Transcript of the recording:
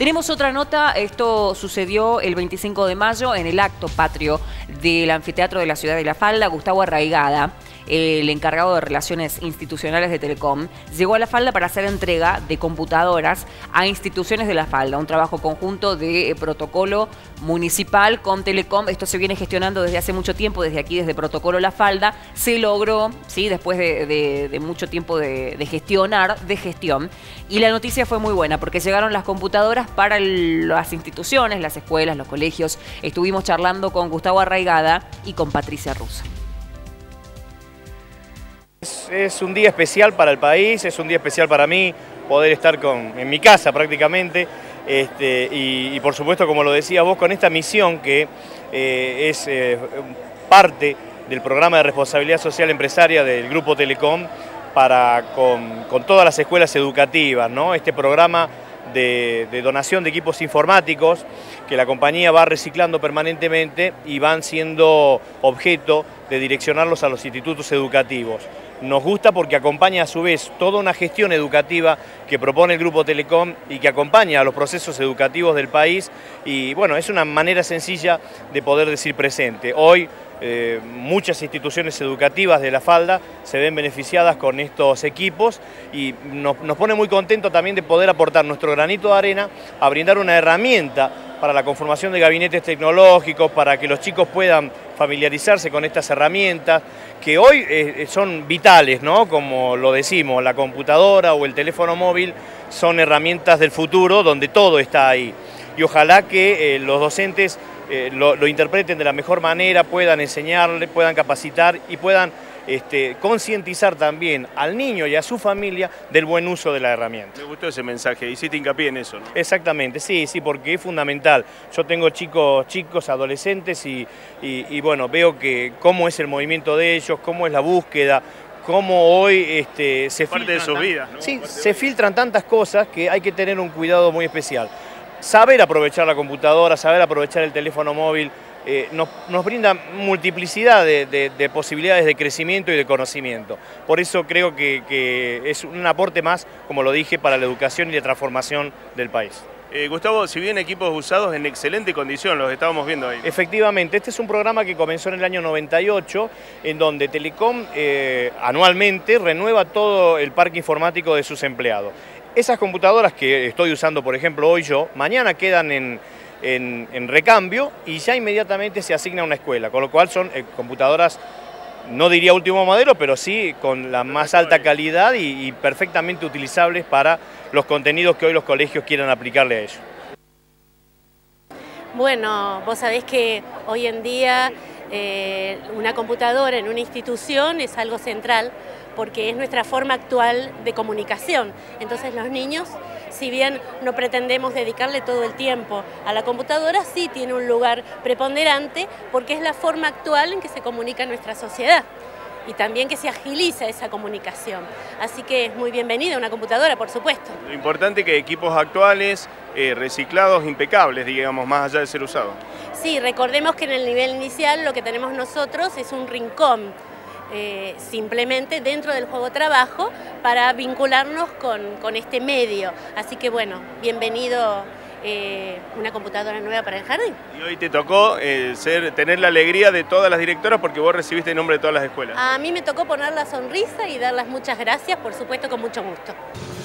Tenemos otra nota, esto sucedió el 25 de mayo en el acto patrio del anfiteatro de la ciudad de La Falda. Gustavo Arraigada, el encargado de Relaciones Institucionales de Telecom, llegó a La Falda para hacer entrega de computadoras a instituciones de La Falda, un trabajo conjunto de protocolo municipal con Telecom. Esto se viene gestionando desde hace mucho tiempo, desde aquí, desde Protocolo La Falda. Se logró, ¿sí?, después de mucho tiempo de gestión. Y la noticia fue muy buena, porque llegaron las computadoras para las instituciones, las escuelas, los colegios. Estuvimos charlando con Gustavo Arraigada y con Patricia Russo. Es un día especial para el país, es un día especial para mí poder estar en mi casa prácticamente, y por supuesto, como lo decías vos, con esta misión que es parte del programa de responsabilidad social empresaria del Grupo Telecom con todas las escuelas educativas, ¿no? Este programa de donación de equipos informáticos que la compañía va reciclando permanentemente y van siendo objeto de direccionarlos a los institutos educativos. Nos gusta porque acompaña a su vez toda una gestión educativa que propone el Grupo Telecom y que acompaña a los procesos educativos del país, y bueno, es una manera sencilla de poder decir presente. Hoy muchas instituciones educativas de La Falda se ven beneficiadas con estos equipos y nos pone muy contentos también de poder aportar nuestro granito de arena a brindar una herramienta para la conformación de gabinetes tecnológicos, para que los chicos puedan familiarizarse con estas herramientas que hoy son vitales, ¿no? Como lo decimos, la computadora o el teléfono móvil son herramientas del futuro donde todo está ahí. Y ojalá que los docentes lo interpreten de la mejor manera, puedan enseñarle, puedan capacitar y puedan concientizar también al niño y a su familia del buen uso de la herramienta. Me gustó ese mensaje, hiciste hincapié en eso, ¿no? Exactamente, sí, porque es fundamental. Yo tengo chicos, adolescentes y bueno, veo que cómo es el movimiento de ellos, cómo es la búsqueda, cómo hoy se parte de sus vidas, ¿no? Sí, se filtran tantas cosas que hay que tener un cuidado muy especial. Saber aprovechar la computadora, saber aprovechar el teléfono móvil, nos brinda multiplicidad de posibilidades de crecimiento y de conocimiento. Por eso creo que es un aporte más, como lo dije, para la educación y la transformación del país. Gustavo, si bien equipos usados en excelente condición, los estábamos viendo ahí. Efectivamente, este es un programa que comenzó en el año 98, en donde Telecom anualmente renueva todo el parque informático de sus empleados. Esas computadoras que estoy usando, por ejemplo, hoy yo, mañana quedan en recambio y ya inmediatamente se asigna a una escuela, con lo cual son computadoras, no diría último modelo, pero sí con la más alta calidad y perfectamente utilizables para los contenidos que hoy los colegios quieran aplicarle a ellos. Bueno, vos sabés que hoy en día una computadora en una institución es algo central porque es nuestra forma actual de comunicación. Entonces los niños, si bien no pretendemos dedicarle todo el tiempo a la computadora, sí tiene un lugar preponderante porque es la forma actual en que se comunica nuestra sociedad y también que se agiliza esa comunicación. Así que es muy bienvenida una computadora, por supuesto. Lo importante es que equipos actuales, reciclados, impecables, digamos, más allá de ser usados. Sí, recordemos que en el nivel inicial lo que tenemos nosotros es un rincón, simplemente dentro del juego trabajo para vincularnos con este medio. Así que bueno, bienvenido una computadora nueva para el jardín. Y hoy te tocó tener la alegría de todas las directoras porque vos recibiste el nombre de todas las escuelas. A mí me tocó poner la sonrisa y dar las muchas gracias, por supuesto, con mucho gusto.